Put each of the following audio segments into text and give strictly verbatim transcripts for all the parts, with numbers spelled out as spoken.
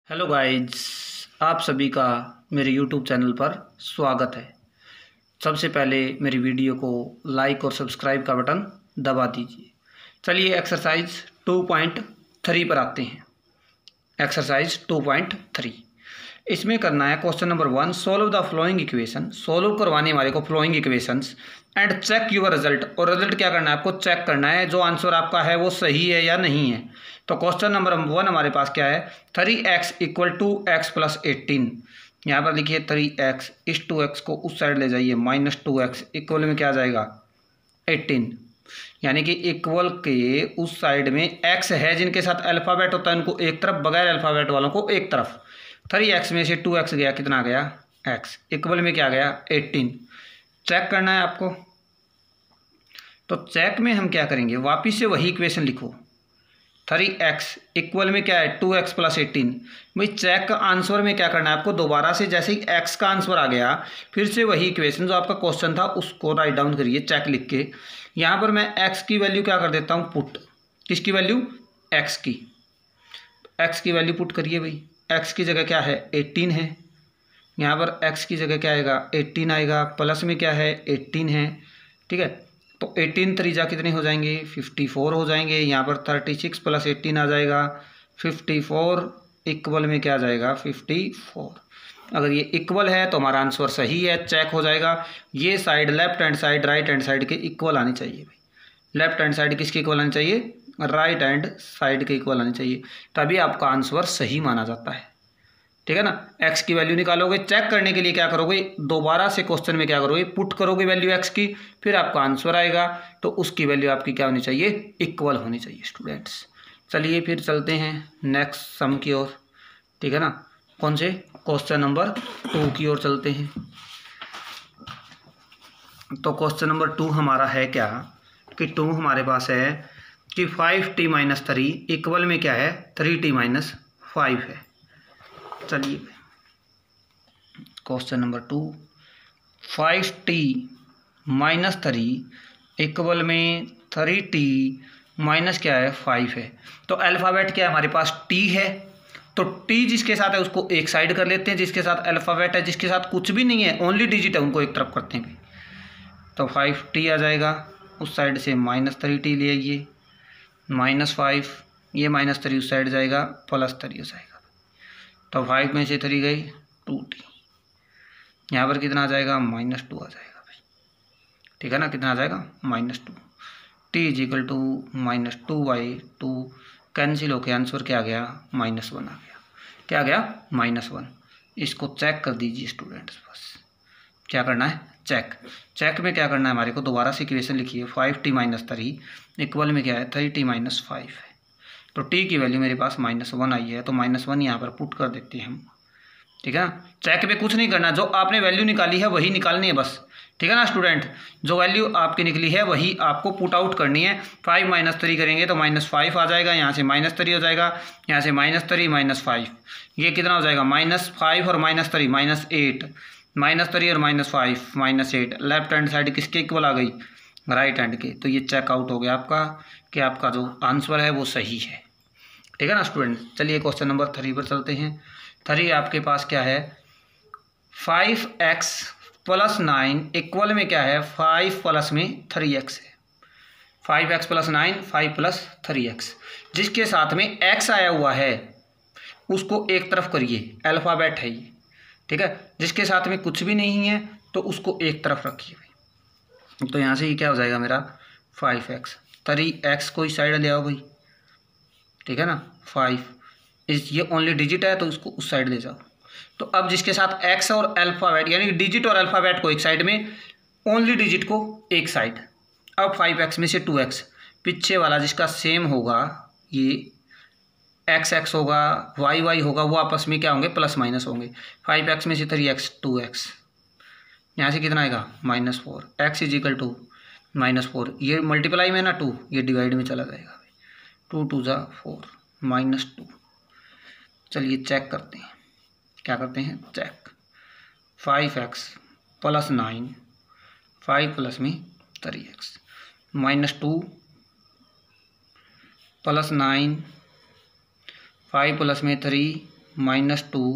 Hello guys, आप सभी का मेरे यूट्यूब चैनल पर स्वागत है। सबसे पहले मेरी वीडियो को लाइक और सब्सक्राइब का बटन दबा दीजिए। चलिए एक्सरसाइज टू पॉइंट थ्री पर आते हैं। एक्सरसाइज टू पॉइंट थ्री, इसमें करना है question number one, solve the following equation. Solve करवाने हमारे को following equations and check your result. और रिजल्ट क्या करना है, आपको चेक करना है जो आंसर आपका है वो सही है या नहीं है। तो क्वेश्चन नंबर वन हमारे पास क्या है, three x equal to x plus eighteen. यहाँ पर लिखिए थ्री एक्स, इस टू एक्स को उस साइड ले जाइए, माइनस टू एक्स इक्वल में क्या आ जाएगा एटीन। यानी कि इक्वल के उस साइड में एक्स है जिनके साथ अल्फ़ाबेट होता है उनको एक तरफ, बगैर अल्फ़ाबेट वालों को एक तरफ। थ्री एक्स में से टू एक्स गया, कितना गया एक्स, इक्वल में क्या गया एटीन। चेक करना है आपको। तो चेक में हम क्या करेंगे, वापिस से वही इक्वेशन लिखो, थ्री एक्स इक्वल में क्या है टू एक्स प्लस एटीन। भाई चेक का आंसर में क्या करना है आपको, दोबारा से जैसे ही एक्स का आंसर आ गया फिर से वही इक्वेशन जो आपका क्वेश्चन था उसको राइट डाउन करिए चेक लिख के। यहाँ पर मैं एक्स की वैल्यू क्या कर देता हूँ पुट, किसकी वैल्यू एक्स की, एक्स की वैल्यू पुट करिए। भाई एक्स की जगह क्या है एटीन है, यहाँ पर एक्स की जगह क्या आएगा एटीन आएगा, प्लस में क्या है एटीन है, ठीक है। तो एटीन त्रिजा कितने हो जाएंगे फिफ्टी फोर हो जाएंगे। यहाँ पर थर्टी सिक्स प्लस एटीन आ जाएगा फिफ्टी फोर, इक्वल में क्या आ जाएगा फिफ्टी फोर। अगर ये इक्वल है तो हमारा आंसर सही है, चेक हो जाएगा। ये side left hand side right hand side के इक्वल आनी चाहिए। भाई लेफ्ट हैंड साइड किसके इक्वल आनी चाहिए, राइट हैंड साइड के इक्वल आनी चाहिए, तभी आपका आंसर सही माना जाता है, ठीक है ना। एक्स की वैल्यू निकालोगे, चेक करने के लिए क्या करोगे, दोबारा से क्वेश्चन में क्या करोगे पुट करोगे वैल्यू एक्स की, फिर आपका आंसर आएगा तो उसकी वैल्यू आपकी क्या होनी चाहिए इक्वल होनी चाहिए स्टूडेंट्स। चलिए फिर चलते हैं नेक्स्ट सम की ओर, ठीक है ना। कौन से क्वेश्चन नंबर टू की ओर चलते हैं। तो क्वेश्चन नंबर टू हमारा है क्या कि टू हमारे पास है कि five t minus three equal में क्या है थ्री टी माइनस फाइव है। चलिए question number two, five t minus three equal में थ्री टी माइनस क्या है फाइव है। तो अल्फ़ाबेट क्या है हमारे पास टी है, तो टी जिसके साथ है उसको एक साइड कर लेते हैं, जिसके साथ अल्फ़ाबेट है, जिसके साथ कुछ भी नहीं है ओनली डिजिट है उनको एक तरफ करते हैं। तो फाइव टी आ जाएगा, उस साइड से माइनस थ्री टी ले आइए, माइनस फाइव, ये माइनस थ्री उस साइड जाएगा, प्लस थ्री हो जाएगा। तो फाइव में से थ्री गई टू टी, यहाँ पर कितना आ जाएगा माइनस टू आ जाएगा भाई, ठीक है ना। कितना आ जाएगा minus two, t is equal to minus two by two, cancel होके आंसर क्या आ गया माइनस वन आ गया। क्या आ गया माइनस वन। इसको चेक कर दीजिए स्टूडेंट्स, बस क्या करना है चेक। चेक में क्या करना है हमारे को, दोबारा से इक्वेशन लिखिए, five t minus three equal में क्या है थ्री टी माइनस फाइव है। तो टी की वैल्यू मेरे पास माइनस वन आई है, तो माइनस वन यहाँ पर पुट कर देते हैं हम, ठीक है ना। चेक में कुछ नहीं करना, जो आपने वैल्यू निकाली है वही निकालनी है बस, ठीक है ना स्टूडेंट। जो वैल्यू आपकी निकली है वही आपको पुट आउट करनी है। फाइव माइनस थ्री करेंगे तो माइनस फाइव आ जाएगा, यहाँ से माइनस थ्री हो जाएगा, यहाँ से माइनस थ्री माइनस फाइव, ये कितना हो जाएगा माइनस फाइव और minus three minus eight, minus three और minus five minus eight. Left hand side किसके इक्वल आ गई राइट हैंड के। तो ये चेक आउट हो गया आपका कि आपका जो आंसर है वो सही है, ठीक है ना स्टूडेंट। चलिए क्वेश्चन नंबर थ्री पर चलते हैं। थ्री आपके पास क्या है, five x plus nine equal में क्या है फाइव प्लस में थ्री एक्स है। Five x plus nine, five plus three x, जिसके साथ में एक्स आया हुआ है उसको एक तरफ करिए, अल्फ़ाबेट है ये, ठीक है। जिसके साथ में कुछ भी नहीं है तो उसको एक तरफ रखिए। तो यहाँ से ये क्या हो जाएगा मेरा फाइव एक्स, थ्री एक्स को इस साइड ले आओ भाई, ठीक है ना। फाइव इस ये ओनली डिजिट है तो इसको उस साइड ले जाओ। तो अब जिसके साथ एक्स और अल्फ़ाबेट यानी डिजिट और अल्फ़ाबेट को एक साइड में, ओनली डिजिट को एक साइड। अब फाइव एक्स में से टू एक्स, पीछे वाला जिसका सेम होगा ये एक्स एक्स होगा, वाई वाई होगा, वो आपस में क्या होंगे प्लस माइनस होंगे। फाइव एक्स में से थ्री एक्स टू एक्स, यहाँ से कितना आएगा minus four, x is equal to minus four, ये मल्टीप्लाई में ना टू, ये डिवाइड में चला जाएगा, two two za four minus two. चलिए चेक करते हैं, क्या करते हैं check. Five x plus nine, five plus में three x, minus two plus nine, five plus में three minus two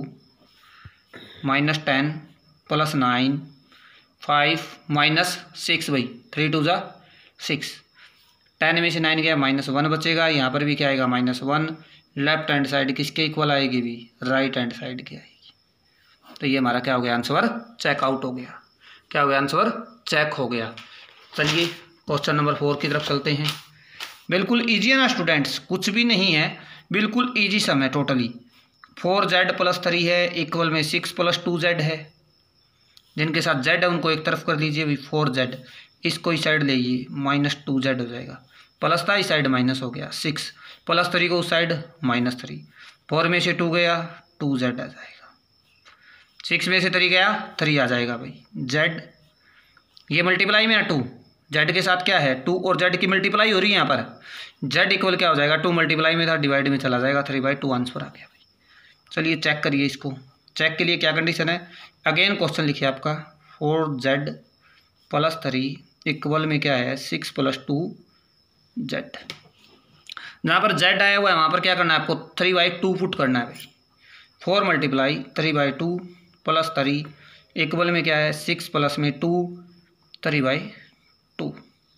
minus ten plus nine five minus six भाई, three two za six, ten में से नाइन गया minus one बचेगा, यहाँ पर भी क्या आएगा minus one. Left hand side किसके इक्वल आएगी भी, राइट हैंड साइड की आएगी। तो ये हमारा क्या हो गया, आंसर चेक आउट हो गया। क्या हो गया, आंसर चेक हो गया। चलिए क्वेश्चन नंबर फोर की तरफ चलते हैं। बिल्कुल ईजी है ना स्टूडेंट्स, कुछ भी नहीं है, बिल्कुल ईजी सम है totally. Four z plus three है इक्वल में सिक्स प्लस टू जेड है, जिनके साथ जेड है उनको एक तरफ कर लीजिए भाई, फोर जेड इसको इस साइड लेइए माइनस टू जेड हो जाएगा, प्लस था इस साइड माइनस हो गया, सिक्स प्लस थ्री को उस साइड माइनस थ्री, फोर में से टू गया टू जेड आ जाएगा, सिक्स में से थ्री गया थ्री आ जाएगा भाई। जेड ये मल्टीप्लाई में है टू, जेड के साथ क्या है टू और जेड की मल्टीप्लाई हो रही है यहाँ पर, जेड इक्वल क्या हो जाएगा टू मल्टीप्लाई में था डिवाइड में चला जाएगा, थ्री बाई टू आंसर आ गया भाई। चलिए चेक करिए इसको, चेक के लिए क्या कंडीशन है, अगेन क्वेश्चन लिखिए आपका four z plus three equal में क्या है सिक्स प्लस टू जेड। जहाँ पर जेड आया हुआ है वहाँ पर क्या करना है आपको, थ्री बाई टू पुट करना है भाई, four multiply three by two plus three equal में क्या है सिक्स प्लस में two three by two,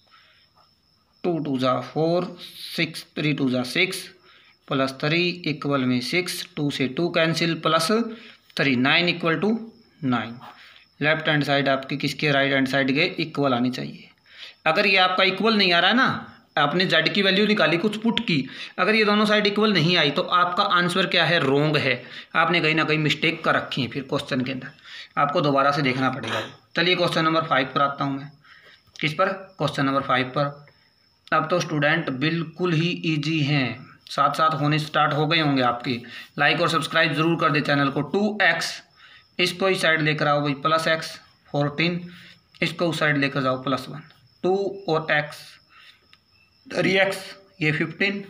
two two za four six three two za six plus three equal में सिक्स, टू से two cancel plus three, nine equal to nine. Left hand side आपकी किसके, right hand side के equal आनी चाहिए। अगर ये आपका इक्वल नहीं आ रहा है ना, आपने जेड की वैल्यू निकाली कुछ पुट की, अगर ये दोनों साइड इक्वल नहीं आई तो आपका आंसर क्या है, रॉन्ग है, आपने कहीं ना कहीं मिस्टेक कर रखी है, फिर क्वेश्चन के अंदर आपको दोबारा से देखना पड़ेगा। चलिए क्वेश्चन नंबर फाइव पर आता हूँ मैं, किस पर, क्वेश्चन नंबर फाइव पर। अब तो स्टूडेंट बिल्कुल ही ईजी हैं, साथ साथ होने स्टार्ट हो गए होंगे आपके, लाइक और सब्सक्राइब जरूर कर दे चैनल को। टू एक्स इसको इस साइड लेकर आओ भाई प्लस एक्स फोर्टीन, इसको उस साइड लेकर जाओ प्लस वन, टू और एक्स थ्री एक्स ये fifteen,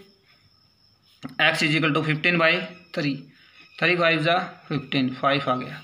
x is equal to fifteen by three, three five ज़ा फिफ्टीन, फाइव आ गया,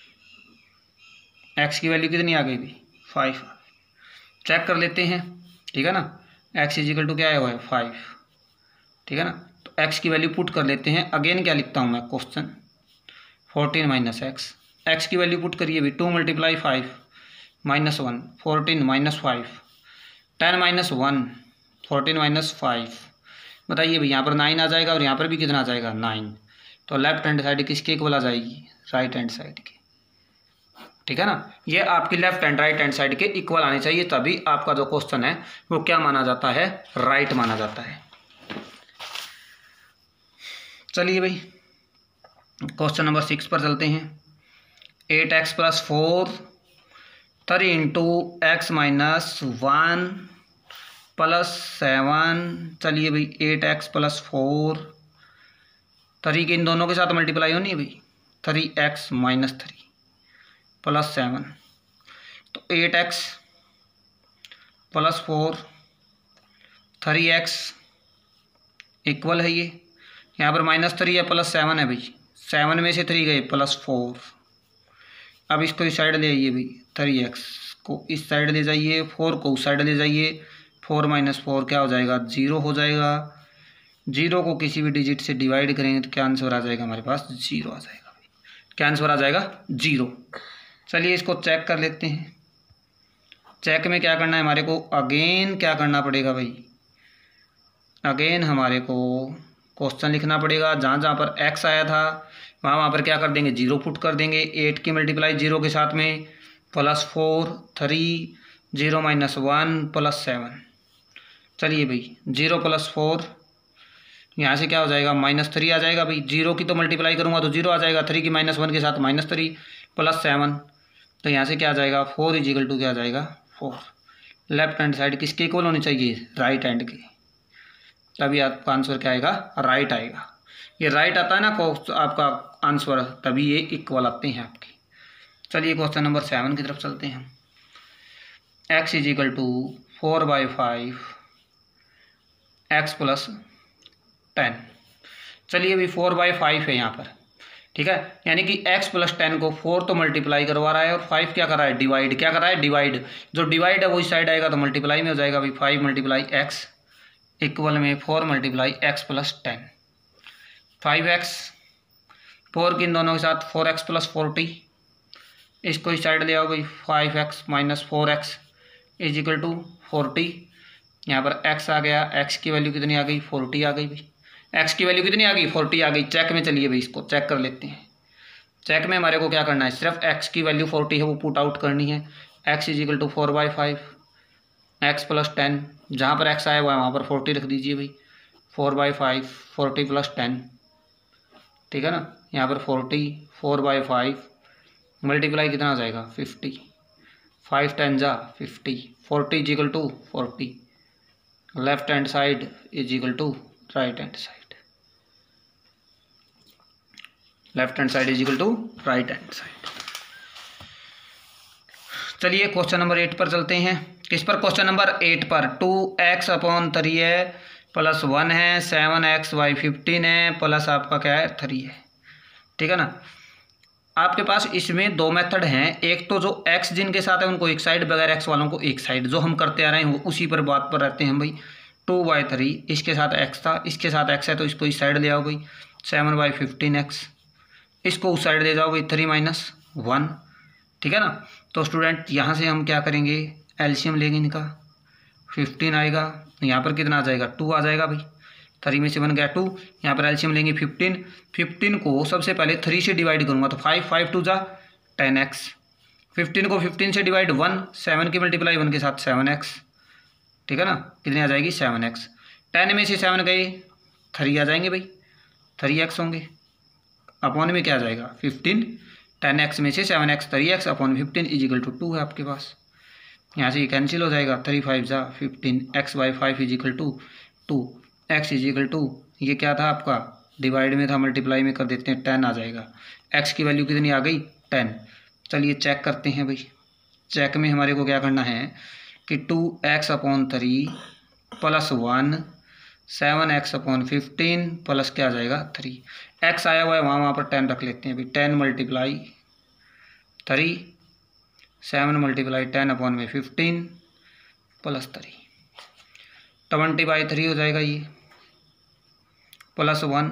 एक्स की वैल्यू कितनी आ गई भी फाइव। चेक कर लेते हैं, ठीक है ना, एक्स इज इक्वल टू क्या आया हुआ है फाइव, ठीक है ना, तो एक्स की वैल्यू पुट कर लेते हैं। अगेन क्या लिखता हूँ मैं question, fourteen minus x, x की वैल्यू पुट करिए भी, two multiply five minus one, fourteen minus five, ten minus one, fourteen minus five, बताइए भाई यहाँ पर नाइन आ जाएगा और यहाँ पर भी कितना आ जाएगा नाइन, तो लेफ्ट हैंड साइड किसके इक्वल आ जाएगी, राइट हैंड साइड के, ठीक है ना। ये आपकी left hand right hand side के इक्वल आनी चाहिए, तभी आपका जो क्वेश्चन है वो क्या माना जाता है, राइट माना जाता है। चलिए भाई क्वेश्चन नंबर सिक्स पर चलते हैं। Eight x plus four three into x minus one plus seven. चलिए भाई eight x plus four, three के इन दोनों के साथ मल्टीप्लाई होनी है भाई, three x minus three plus seven, तो eight x plus four three x equal है, ये यहाँ पर माइनस थ्री है प्लस सेवन है भाई, सेवन में से थ्री गए प्लस फोर। अब इसको इस साइड ले आइए भाई, थ्री एक्स को इस साइड ले जाइए, फोर को उस साइड ले जाइए, फोर माइनस फोर क्या हो जाएगा, जीरो हो जाएगा। जीरो को किसी भी डिजिट से डिवाइड करेंगे तो क्या आंसर आ जाएगा हमारे पास, जीरो आ जाएगा भाई, क्या आंसर आ जाएगा, जीरो। चलिए इसको चेक कर लेते हैं। चेक में क्या करना है हमारे को, अगेन क्या करना पड़ेगा भाई, अगेन हमारे को क्वेश्चन लिखना पड़ेगा। जहाँ जहाँ पर एक्स आया था वहाँ वहाँ पर क्या कर देंगे, जीरो पुट कर देंगे। एट की मल्टीप्लाई जीरो के साथ में plus four, three, zero minus one plus seven. चलिए भाई जीरो प्लस फोर, यहाँ से क्या हो जाएगा, माइनस थ्री आ जाएगा भाई। जीरो की तो मल्टीप्लाई करूँगा तो जीरो आ जाएगा, थ्री की माइनस वन के साथ माइनस थ्री प्लस सेवन, तो यहाँ से क्या आ जाएगा, फोर इज इक्वल टू क्या आ जाएगा, फोर। लेफ्ट हैंड साइड किसके इक्वल होनी चाहिए, राइट हैंड के, तभी आपका आंसर क्या आएगा, राइट आएगा। ये राइट आता है ना को आपका आंसर, तभी ये इक्वल आते हैं आपके। चलिए क्वेश्चन नंबर सेवन की तरफ चलते हैं। X is equal to four by five x plus ten. चलिए अभी फोर बाई फाइव है यहाँ पर, ठीक है, यानी कि x प्लस टेन को फोर तो मल्टीप्लाई करवा रहा है और फाइव क्या कर रहा है, डिवाइड। क्या कर रहा है, डिवाइड। जो डिवाइड है वो इस साइड आएगा तो मल्टीप्लाई में हो जाएगा भाई, फाइव मल्टीप्लाई एक्स इक्वल में four multiply x plus ten. Five x four किन दोनों के साथ फोर एक्स प्लस फोर्टी, इसको इस साइड ले आओ भाई, five x minus four x is equal to forty. यहाँ पर x आ गया, x की वैल्यू कितनी आ गई, फोर्टी आ गई भाई, x की वैल्यू कितनी आ गई, फोर्टी आ गई। चेक में चलिए भाई, इसको चेक कर लेते हैं। चेक में हमारे को क्या करना है, सिर्फ x की वैल्यू फोर्टी है वो पुट आउट करनी है। x is equal to four by five x plus ten, जहाँ पर x आया हुआ है वहाँ पर फोर्टी रख दीजिए भाई, four by five forty plus ten, ठीक है ना। यहाँ पर forty, four by five multiply कितना आ जाएगा, फिफ्टी, फाइव टेन जा fifty, forty is equal to forty, left hand side is equal to right hand side, left hand side is equal to right hand side. चलिए question number eight पर चलते हैं। किस पर, क्वेश्चन नंबर एट पर। Two x upon three है plus one है, seven x y fifteen है, प्लस आपका क्या है, थ्री है, ठीक है ना। आपके पास इसमें दो मेथड हैं, एक तो जो x जिनके साथ है उनको एक साइड, बगैर x वालों को एक साइड, जो हम करते आ रहे हैं वो उसी पर बात पर रहते हैं भाई। टू बाई थ्री, इसके साथ x था, इसके साथ x है तो इसको इस साइड ले आओ भाई, सेवन बाई फिफ्टीन एक्स, इसको उस साइड ले जाओ भाई, थ्री माइनस वन, ठीक है ना। तो स्टूडेंट यहाँ से हम क्या करेंगे, एलसीएम लेंगे इनका, फिफ्टीन आएगा, यहाँ पर कितना आ जाएगा, टू आ जाएगा भाई, थ्री में से बन गया टू, यहाँ पर एलसीएम लेंगे फिफ्टीन, फिफ्टीन को सबसे पहले थ्री से डिवाइड करूँगा तो फाइव, फाइव टू जा टेन एक्स, फिफ्टीन को फिफ्टीन से डिवाइड वन, सेवन की मल्टीप्लाई वन के साथ सेवन एक्स, ठीक है ना, कितनी आ जाएगी, सेवन एक्स, टेन में से सेवन गए थ्री आ जाएंगे भाई, थ्री एक्स होंगे, अपॉन में क्या आ जाएगा, फिफ्टीन, टेन एक्स में से seven x, three x upon fifteen is equal to two है आपके पास, यहाँ से ये कैंसिल हो जाएगा, थ्री फाइव जा fifteen, x by five is equal to two, x is equal to, ये क्या था आपका, डिवाइड में था, मल्टीप्लाई में कर देते हैं, टेन आ जाएगा, एक्स की वैल्यू कितनी आ गई, टेन। चलिए चेक करते हैं भाई, चेक में हमारे को क्या करना है कि two x upon three plus one, seven x upon fifteen plus क्या आ जाएगा, थ्री, एक्स आया हुआ है वहाँ वहाँ पर टेन रख लेते हैं भाई, ten multiply three, seven multiply ten upon में fifteen plus three, twenty by three हो जाएगा ये, प्लस वन,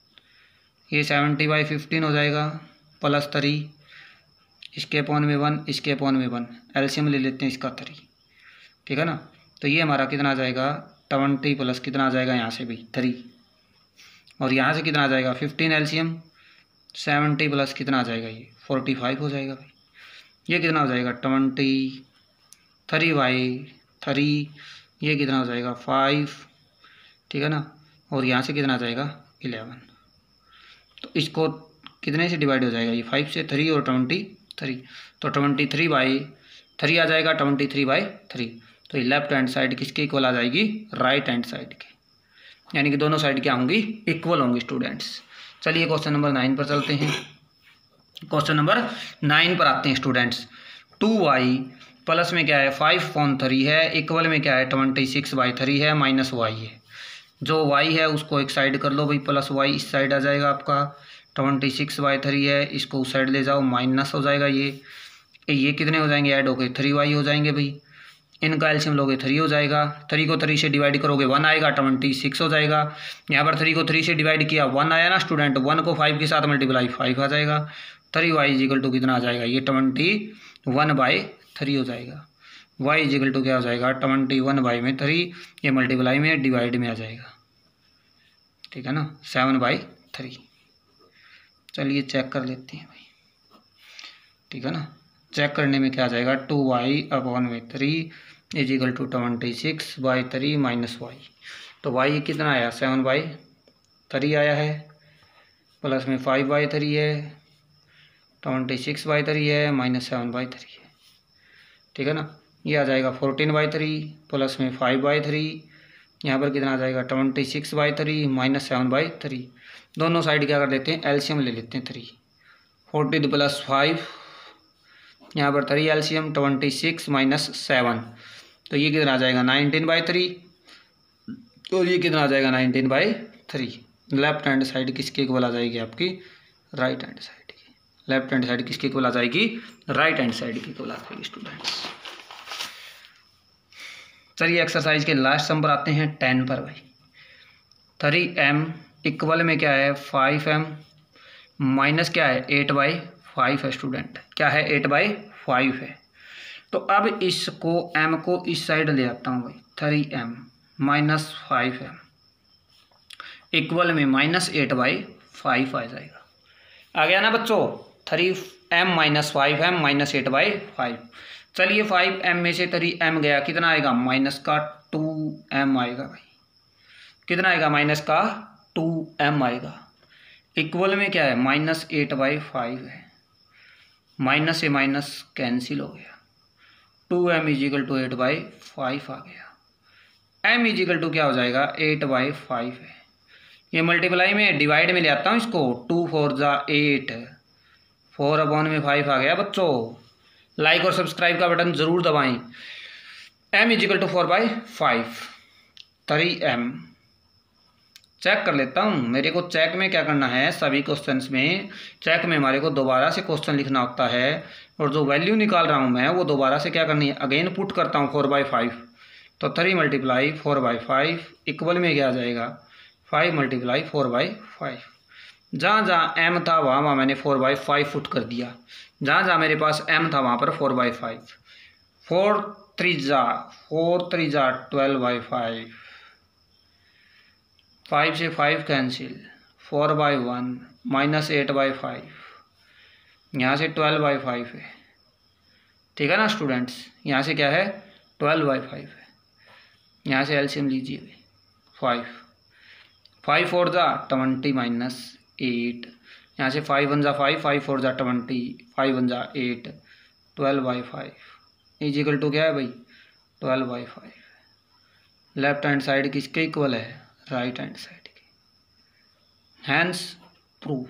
ये सेवेंटी बाई फिफ्टीन हो जाएगा, प्लस थ्री, इसके अपॉन में वन, इसके अपॉन में वन, एलसीएम ले लेते हैं इसका थ्री, ठीक है ना। तो ये हमारा कितना आ जाएगा, ट्वेंटी प्लस कितना आ जाएगा यहाँ से भाई, थ्री, और यहाँ से कितना आ जाएगा, फिफ्टीन एलसीएम, सेवेंटी प्लस कितना आ जाएगा, ये फोर्टी फाइव हो जाएगा भाई, ये कितना हो जाएगा, ट्वेंटी, थ्री बाई थ्री, ये कितना हो जाएगा, फाइव, ठीक है ना, और यहाँ से कितना आ जाएगा, इलेवन। तो इसको कितने से डिवाइड हो जाएगा, ये फाइव से, थ्री और ट्वेंटी थ्री, तो ट्वेंटी थ्री बाई थ्री आ जाएगा, ट्वेंटी थ्री बाई थ्री, तो ये लेफ्ट हैंड साइड किसके इक्वल आ जाएगी, राइट हैंड साइड के, यानी कि दोनों साइड क्या होंगी, इक्वल होंगी स्टूडेंट्स। चलिए क्वेश्चन नंबर नाइन पर चलते हैं। क्वेश्चन नंबर नाइन पर आते हैं स्टूडेंट्स। टू वाई प्लस में क्या है, फाइव पॉन थ्री है, इक्वल में क्या है, ट्वेंटी सिक्स बाई थ्री है, माइनस वाई है। जो वाई है उसको एक साइड कर लो भाई, प्लस वाई इस साइड आ जाएगा आपका, ट्वेंटी सिक्स बाई थ्री है, इसको उस साइड ले जाओ, माइनस हो जाएगा ये, ये कितने हो जाएंगे, ऐड हो गए थ्री वाई हो जाएंगे भाई, इनका एलसीएम लोगे थ्री हो जाएगा, थ्री को थ्री से डिवाइड करोगे वन आएगा, ट्वेंटी सिक्स हो जाएगा, यहाँ पर थ्री को थ्री से डिवाइड किया वन आया ना स्टूडेंट, वन को फाइव के साथ मल्टीप्लाई फाइव आ जाएगा, three y is equal to कितना आ जाएगा, ये ट्वेंटी वन बाई थ्री हो जाएगा, वाई इज इक्वल टू क्या हो जाएगा, ट्वेंटी वन बाई में थ्री, ये मल्टीप्लाई में डिवाइड में आ जाएगा, ठीक है ना, सेवन बाई थ्री। चलिए चेक कर लेते हैं भाई, ठीक है ना, चेक करने में क्या आ जाएगा, टू वाई अपॉन में three is equal to twenty six by three minus y, तो वाई कितना आया, सेवन बाई थ्री आया है, प्लस में फाइव बाई थ्री है, ट्वेंटी सिक्स बाई थ्री है, माइनस सेवन बाई थ्री है, ठीक है ना, ये आ जाएगा फोर्टीन बाई थ्री, प्लस में फाइव बाई थ्री, यहाँ पर कितना आ जाएगा, twenty six by three minus seven by three, दोनों साइड क्या कर लेते हैं, एलसीएम ले लेते हैं, थ्री, फोर्टीन प्लस फाइव, यहाँ पर three LCM, twenty six minus seven, तो ये कितना आ जाएगा, नाइनटीन बाई थ्री, और ये कितना आ जाएगा, nineteen by three. Left hand side किसके इक्वल आ जाएगी आपकी, राइट हैंड साइड की, लेफ्ट हैंड साइड किसके इक्वल आ जाएगी, राइट हैंड साइड की इक्वल आ जाएगी स्टूडेंट्स। चलिए एक्सरसाइज के लास्ट सम पर आते हैं, टेन पर भाई, थ्री एम इक्वल में क्या है, फाइव एम, माइनस क्या है एट बाई फाइव है स्टूडेंट, क्या है एट बाई फाइव है। तो अब इसको एम को इस साइड ले आता हूँ भाई, three m minus five m equal में माइनस एट बाई फाइव आ जाएगा। आ गया ना बच्चों, three m minus five m minus eight by five. चलिए फाइव एम में से थ्री एम गया, कितना आएगा माइनस का टू एम आएगा भाई, कितना आएगा माइनस का टू एम आएगा। इक्वल में क्या है माइनस एट बाई फाइव है, माइनस से माइनस कैंसिल हो गया, two m is equal to eight by five आ गया। एम इजिकल टू क्या हो जाएगा एट बाई फाइव है। ये मल्टीप्लाई में डिवाइड में ले आता हूँ इसको, टू फोर ज़ा एट, फोर अपॉन में फाइव आ गया बच्चों। लाइक और सब्सक्राइब का बटन ज़रूर दबाएं। M is equal to four by five, three m check कर लेता हूँ। मेरे को चेक में क्या करना है, सभी क्वेश्चंस में चेक में हमारे को दोबारा से क्वेश्चन लिखना होता है, और जो वैल्यू निकाल रहा हूँ मैं वो दोबारा से क्या करनी है, अगेन पुट करता हूँ फोर बाई फाइव। तो three multiply four by five equal में क्या आ जाएगा five multiply four by five. जहाँ जहाँ एम था वहाँ वहाँ मैंने फोर बाई फाइव पुट कर दिया, जहाँ जहाँ मेरे पास एम था वहाँ पर four by five. Four three जा फोर थ्री जा ट्वेल्व बाई फाइव, फाइव से five cancel, four by one minus eight by five, यहाँ से ट्वेल्व बाई फाइव है, ठीक है ना स्टूडेंट्स। यहाँ से क्या है ट्वेल्व बाई फाइव है, यहाँ से एलसीएम लीजिए फाइव, फाइव फोर जा ट्वेंटी माइनस एट, यहाँ से फाइव वन जा फाइव, फाइव फोर जा ट्वेंटी, फाइव वन जा eight, twelve by five is equal to क्या है भाई twelve by five. Left hand side किसके इक्वल है राइट हैंड साइड के। Hence prove,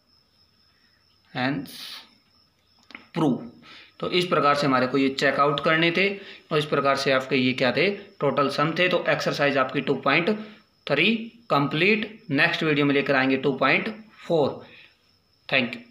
hence prove. तो इस प्रकार से हमारे को ये चेकआउट करने थे, और इस प्रकार से आपके ये क्या थे टोटल सम थे। तो एक्सरसाइज आपकी two point three complete. Next video में लेकर आएंगे two point four. Thank you.